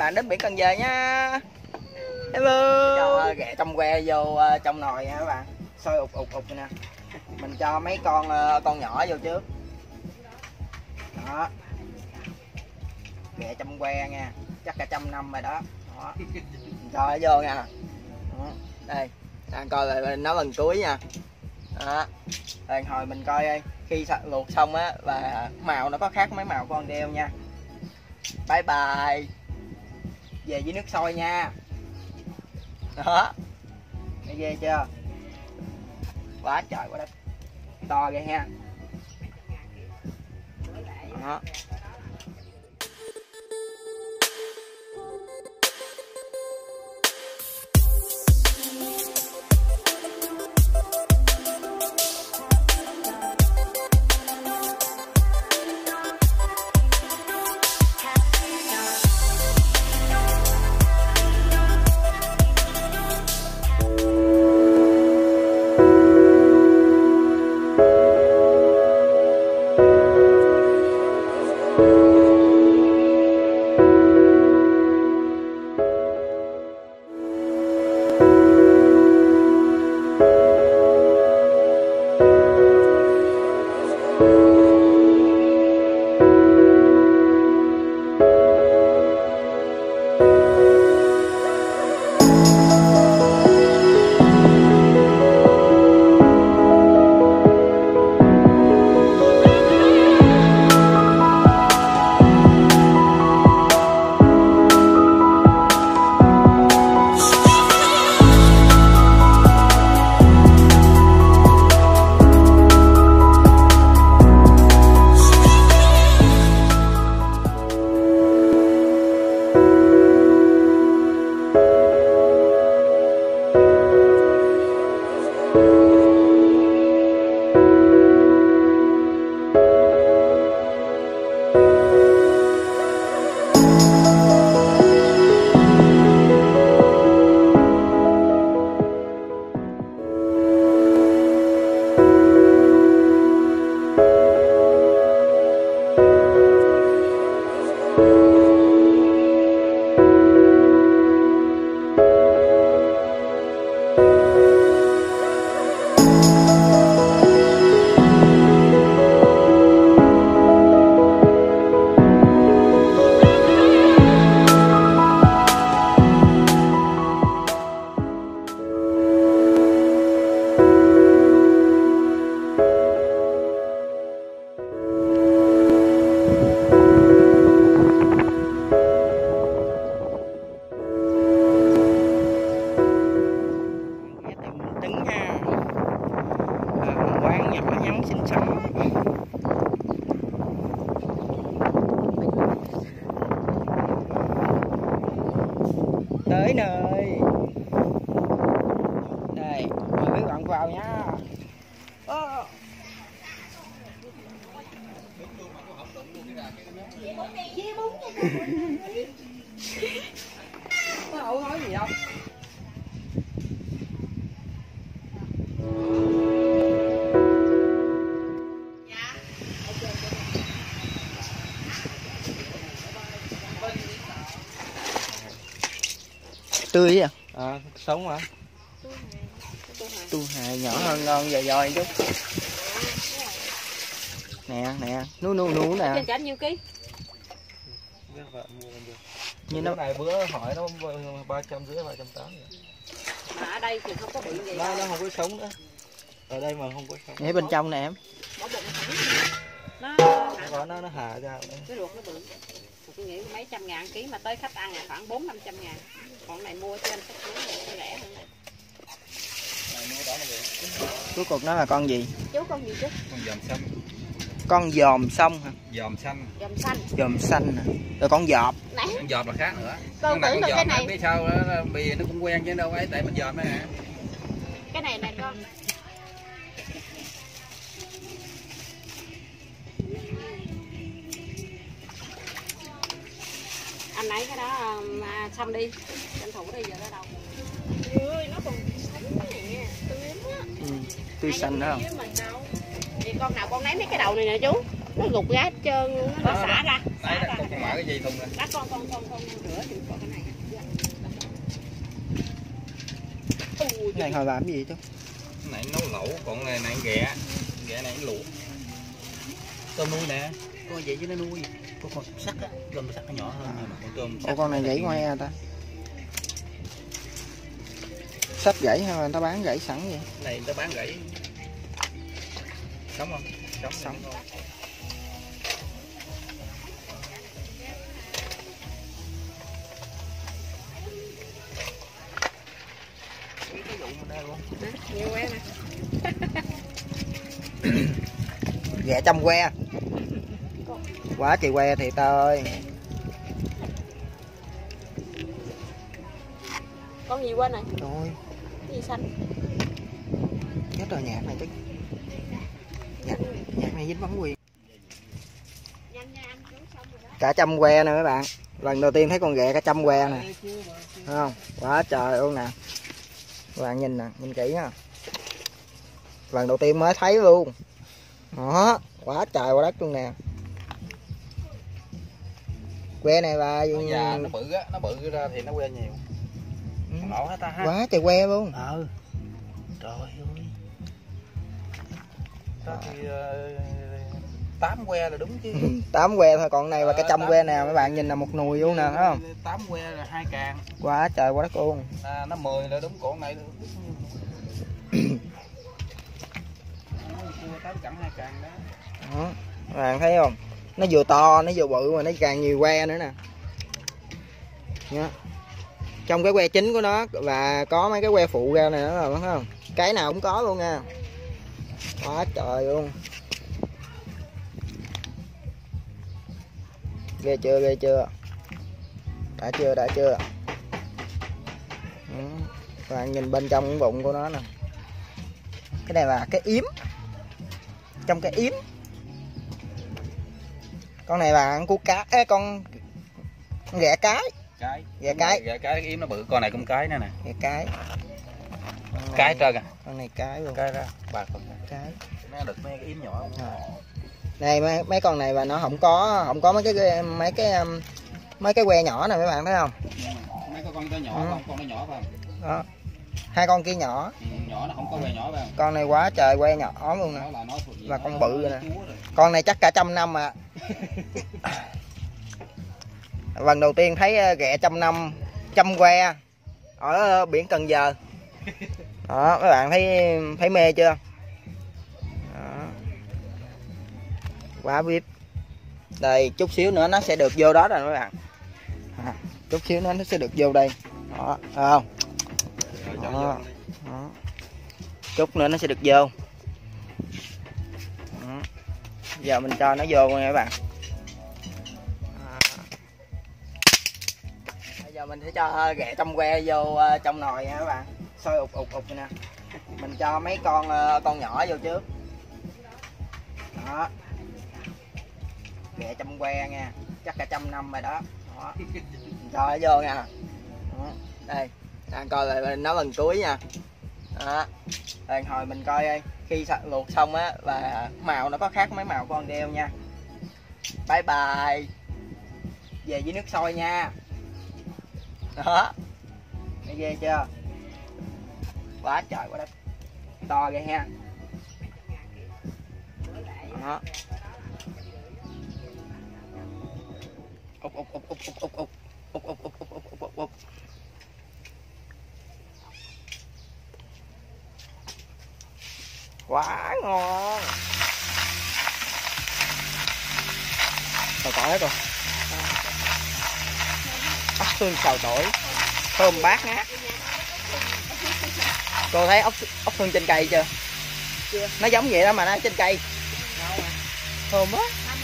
bạn đến biển Cần Giờ nha. Hello. Cho ghẹ trong que vô trong nồi nha các bạn. Sôi ụt ụt ụt nè. Mình cho mấy con nhỏ vô trước. Đó. Ghẹ trong que nha. Chắc cả 100 năm rồi đó. Đó. Mình cho nó vô nha. Đó. Đây. Đang coi lại nó lần cuối nha. Đó. Rồi hồi mình coi khi luộc xong á và màu nó có khác mấy màu của con đeo nha. Bye bye. Về với nước sôi nha. Đó. Nghe ghê chưa? Quá trời quá đất. To ghê ha. Đó. Tới nơi. Đây, mời mấy bạn vào nha. Có nói gì đâu. Tươi à? Sống hả? Tu hài nhỏ hơn ngon dòi dòi chút. Nè nè, nú nè. Trên cả nhiêu ký? Như nó này bữa hỏi nó 350 380. Mà ở đây thì không có bị gì. Nó không có sống nữa. Ở đây mà không có sống. Ngay bên trong nè em. Bỏ bụng nó hạ ra. Cái ruột nó bự. Tôi nghĩ mấy trăm ngàn ký mà tới khách ăn là khoảng 400-500 ngàn. Còn này mua trên sách nó rẻ hơn này. Cuối cùng nó là con gì? Chú con gì chứ? Con dòm xanh. Con dòm sông hả? Dòm xanh. Dòm xanh. Dòm xanh hả? Rồi con dọp. Con dòm là khác nữa. Con tưởng được cái này. Biết sao đó, bì nó cũng quen chứ đâu ấy tại mình dòm đó hả? Cái này nè con. Anh lấy cái đó xong đi, tranh thủ đi giờ ở đâu. Ơi nó còn sống nè, tươi lắm á. Tươi xanh đó không? Thì con nào con lấy mấy cái đầu này nè chú. Nó gục gá hết trơn luôn, nó xả ra. Đấy, con mở cái dây thun ra. Đó, con rửa thì còn cái này. Cái này hồi làm cái gì chứ? Cái này nấu lẩu, còn này ghẹ. Ghẹ này luộc. Tôm nuôi nè. Con vậy chứ nó nuôi. Con sắt á, tôm sắt nó nhỏ hơn mà con tôm sắt. Con này gãy ngoài à ta? Sắt gãy hay là người ta bán gãy sẵn vậy? Cái này người ta bán gãy. Sống không? Sống. Cái vụ mình đây luôn. Nhiều quá nè. Ghẹ trăm que. Quá trời que thiệt ơi. Con gì quên này? Rồi. Cái gì xanh? Chết rồi nhạc này chứ. Nhạc này dính bóng quyền. Cả trăm que nè mấy bạn. Lần đầu tiên thấy con ghẹ cả trăm que nè. Thấy không? Quá trời luôn nè. Các bạn nhìn nè, nhìn kỹ nha. Lần đầu tiên mới thấy luôn. Đó, quá trời quá đất luôn nè. Que này là Nó già, nó bự á, nó bự ra thì nó que nhiều. Nổ hết ta ha. Quá trời que luôn. Trời ơi. Ta thì 8 que là đúng chứ. 8 que thôi, còn này là cái trăm que nè, mấy bạn nhìn là một nùi luôn nè, thấy không? 8 que là 2 càng. Quá trời quá đất luôn. Nó 10 là đúng, còn này cẳng 2 càng đó. Đó, các bạn thấy không? Nó vừa to, nó vừa bự mà nó càng nhiều que nữa nè. Nhá. Trong cái que chính của nó và có mấy cái que phụ ra này nữa rồi, thấy không? Cái nào cũng có luôn nha. Quá trời luôn. Ghê chưa, ghê chưa? Đã chưa, đã chưa? Các bạn nhìn bên trong cái bụng của nó nè. Cái này là cái yếm. Trong cái yếm. Con này là con cua cá, con ghẹ cái. Ghẹ cái. Ghẹ cái yếm nó bự, con này cũng cái nữa nè. Ghẹ cái. Cái trơn à. Con này cái luôn. Cái ra, bạc con cái. Nó được mấy cái yếm nhỏ. Này mấy con này và nó không có mấy cái que nhỏ này mấy bạn thấy không? Mấy con to nhỏ không? Con nó nhỏ phải không? Đó. Hai con kia nhỏ. Nhỏ nó không có que nhỏ phải không? Con này quá trời que nhỏ luôn nè. Là con bự rồi nè. Con này chắc cả 100 năm à. Lần đầu tiên thấy ghẹ 100 năm, trăm que ở biển Cần Giờ. Đó, mấy bạn thấy mê chưa? Đó. Quá vip. Đây, chút xíu nữa nó sẽ được vô đó rồi mấy bạn. Chút xíu nữa nó sẽ được vô đây. Đó, thấy không? Đó. Đó. Chút nữa nó sẽ được vô. Đó. Giờ mình cho nó vô nha các bạn. Bây giờ mình sẽ cho ghẹ trăm que vô trong nồi nha các bạn. Sôi ụt nè. Mình cho mấy con nhỏ vô trước. Đó. Ghẹ trăm que nha, chắc cả 100 năm rồi đó. Đó. Cho nó vô nha. Đó. Đây, đang coi lại nấu lần cuối nha. Đó. Rồi hồi mình coi khi luộc xong á và màu nó có khác mấy màu của con đeo nha. Bye bye. Về với nước sôi nha. Đó. Nghe ghê chưa? Quá trời quá đất. To ghê ha. Đó. Úp. Quá ngon. Xào tỏi hết rồi. Ốc xương xào tỏi thơm bát ngát. Cô thấy ốc xương trên cây chưa? Chưa. Nó giống vậy đó mà nó trên cây. Thơm quá.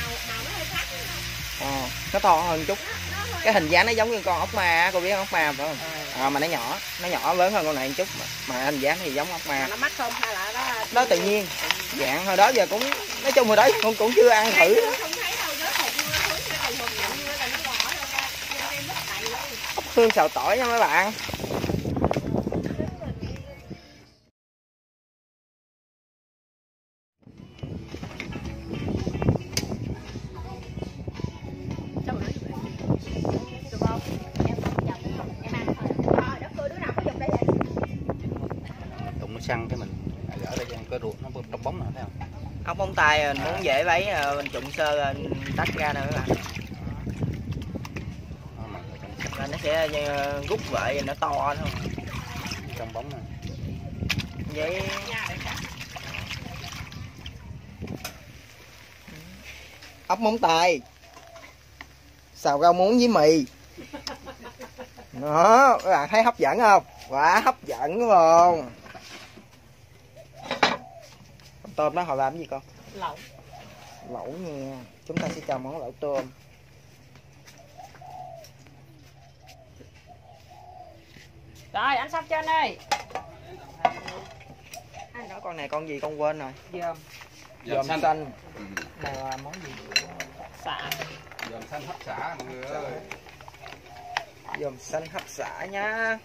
Nó to hơn chút. Cái hình dáng nó giống như con ốc ma, cô biết ốc ma phải không? Mà nó nhỏ lớn hơn con này một chút mà hình dáng thì giống ốc ma. Nó mắc không hay là đó tự nhiên. Dạng hồi đó giờ cũng nói chung hồi đó cũng chưa ăn thử đó. Ốc hương xào tỏi nha mấy bạn. mình săn cái mình gỡ ra cái ruột nó trong bóng nào thấy không? Ốc móng tay mình muốn dễ váy mình trụng sơ tách ra nè các bạn. Là nó sẽ rút vậy nó to thôi. Trong bóng này. Vậy ốc móng tay xào rau muống với mì. Đó, các bạn thấy hấp dẫn không? Quá hấp dẫn đúng không? Con tôm đó họ làm cái gì con? Lẩu. Lẩu nha. Chúng ta sẽ cho món lẩu tôm. Rồi anh sắp trên đây. Ai nói con này con gì con quên rồi. Dơm. Dòm xanh. Này là món gì? Xả. Dòm xanh hấp xả mọi người ơi. Dòm xanh hấp xả nha.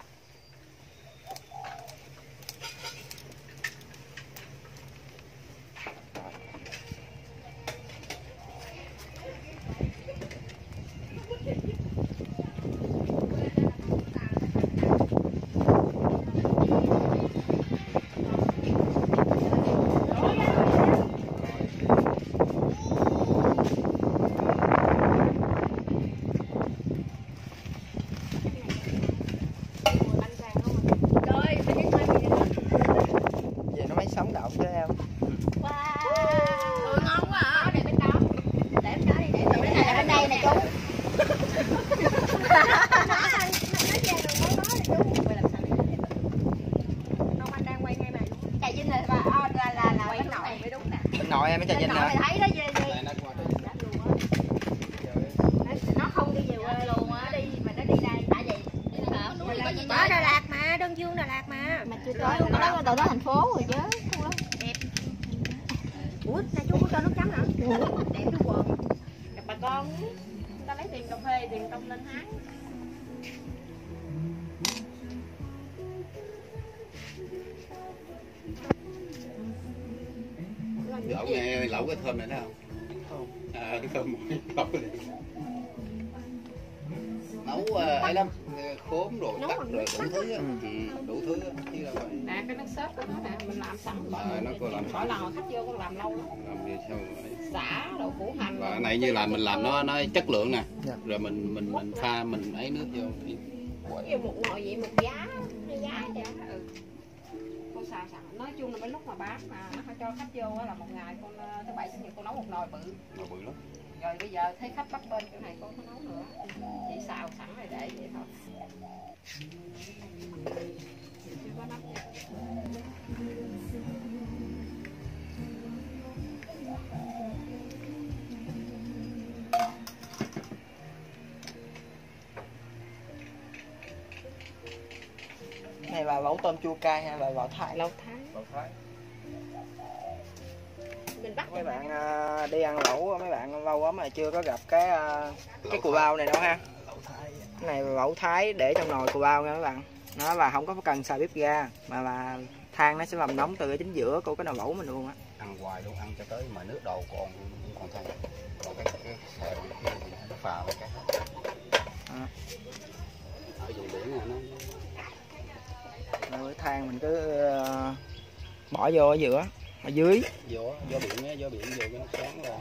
Vậy nó mới sống động cho em. Ngon quá à. Để bên đó. Để bên đó đi, để bên đây nè chú. Bên nội em mới cho Vinh hả? Thấy đó dê. Nó không đi về quê luôn á, đi mà nó đi đây tại vì ở Đà Lạt mà, Đơn Dương Đà Lạt mà chưa tới luôn, đó tụi đó thành phố rồi chứ. đẹp. Ủa này chú có cho nước chấm hả? Đẹp đúng quần. Gặp bà con người ta lấy tiền cà phê, tiền công lên hái. Lẩu nghe lẩu cái thơm này thấy không? Cái thơm lẩu này. Nấu ấy lắm, khóm rồi tắc rồi đủ thứ á. Đủ thứ á, chứ đâu phải. Nè cái nước sốt của nó nè, mình làm sẵn. Nó có làm mỗi lần khách vô con làm lâu lắm. làm gì sao vậy? Xả đậu củ hành. Và này như là mình làm nó chất lượng nè. Dạ. Rồi mình pha mình ấy nước vô. Với một ngồi vậy một giá, hai giá vậy. Con xào sẵn. Nói chung là mấy lúc mà bán mà nó cho khách vô là một ngày con thứ bảy chủ nhật con nấu một nồi bự. Nồi bự lắm. Rồi bây giờ thấy khách bắt bên chỗ này con không nấu nữa. Chỉ xào sẵn rồi để vậy thôi. Chưa có nắp nha. Này là lẩu tôm chua cay hay là lẩu Thái? Lẩu Thái. Lẩu Thái. Mình bắt Mấy bạn đi ăn lẩu mấy bạn lâu lắm mà chưa có gặp cái cù bao này đâu ha. Cái này là lẩu Thái để trong nồi cù bao nha các bạn. Nó là không có cần xài bếp ga mà là than nó sẽ làm nóng từ cái chính giữa của cái nồi lẩu mình luôn á. Ăn hoài luôn, ăn cho tới mà nước đầu còn than. Còn cái xèo kia thì nó phà lại cái. Ở vùng biển này nó Rồi than mình cứ bỏ vô ở giữa, ở dưới. gió biển á, gió biển vô cái nó sáng rồi.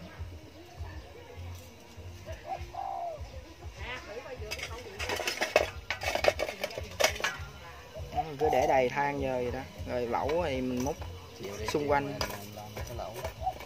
Mình cứ để đầy than vô vậy đó. Rồi lẩu thì mình múc xung quanh. Làm cái lẩu.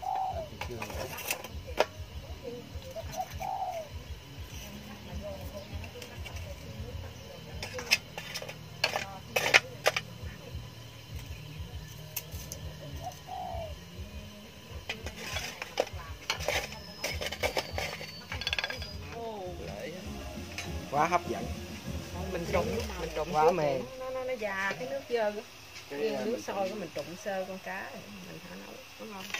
Quá hấp dẫn. Mình trụng quá mềm. Nó già cái nước dơ cái nước sôi của mình trụng sơ con cá mình thả nấu đúng không?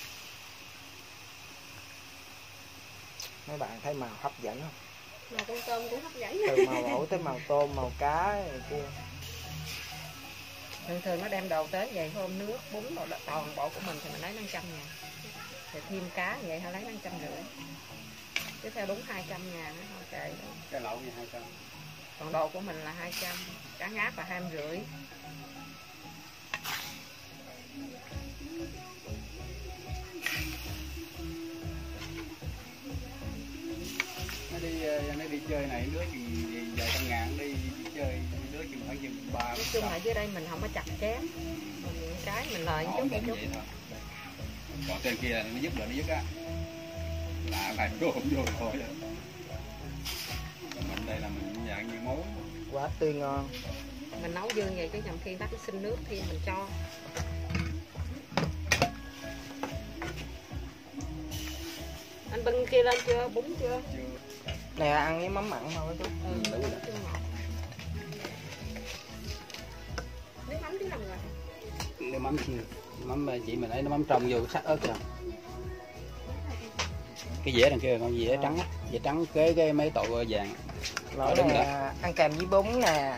Mấy bạn thấy màu hấp dẫn không? Mà con tôm cũng hấp dẫn. Từ màu lẩu tới màu tôm, màu cá này kia. Thường nó đem đồ tới vậy hôm nước bún rồi toàn bộ của mình thì mình lấy 500.000. Thì thêm cá vậy họ lấy 550. Chứ theo đúng 200.000 nó không kệ đâu. Cái lẩu như 200. Còn đồ của mình là 200, cá ngát là 250. chơi này đứa thì vài trăm ngàn đi chơi, đứa thì khoảng chừng 3. Nói chung là dưới đây mình không có chặt chém, mình cái mình lời chút một chút. Còn trên kia nó dứt rồi nó dứt á, là phải vô không vô thôi. Mình đây là mình dạng như mối. Quá tươi ngon. Mình nấu dương vậy chứ nhầm khi bác xin nước thì mình cho. Anh bưng kia lên chưa, bún chưa? Này là ăn với mắm mặn thôi chú. Đúng rồi. Nước mắm chứ làm rồi. Nước mắm chưa? Mắm chị mình lấy nước mắm trong vô sắc ớt rồi. Cái dĩa đằng kia con dĩa trắng á, dĩa trắng kế cái mấy tội vàng. Lẩu này ăn kèm với bún nè,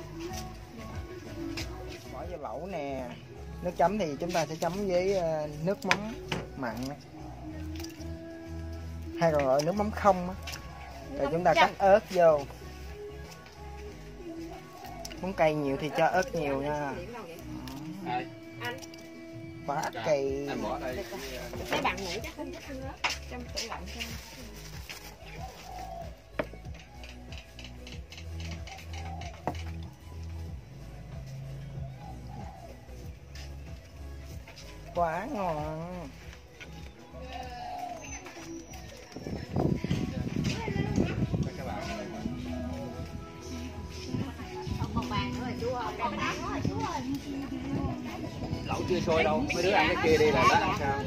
bỏ vô lẩu nè. Nước chấm thì chúng ta sẽ chấm với nước mắm mặn hay còn gọi nước mắm không á. Rồi chúng ta cắt ớt vô. Muốn cay nhiều thì cho ớt nhiều nha. Ai? Anh. Quá cay. Anh bỏ đây. Mấy bạn ngủ chắc không thích ăn ớt, trong tủ lạnh cho. Quá ngon. Lẩu chưa sôi đâu, mấy đứa ăn cái kia đi là đó ăn sao?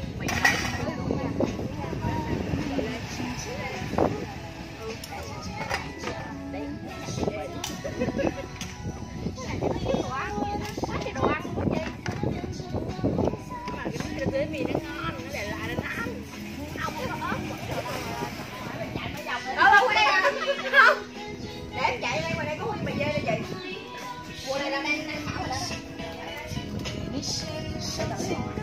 Đâu qua đây không? Để em chạy đây, ngoài đây có mì dê đây chị. Mùa này là đang thảo rồi đó.